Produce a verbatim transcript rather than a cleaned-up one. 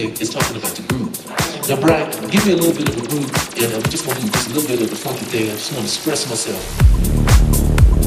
today is talking about the groove. Now, Brian, give me a little bit of a groove, and uh, we just want to do just a little bit of the funky thing. I just want to express myself.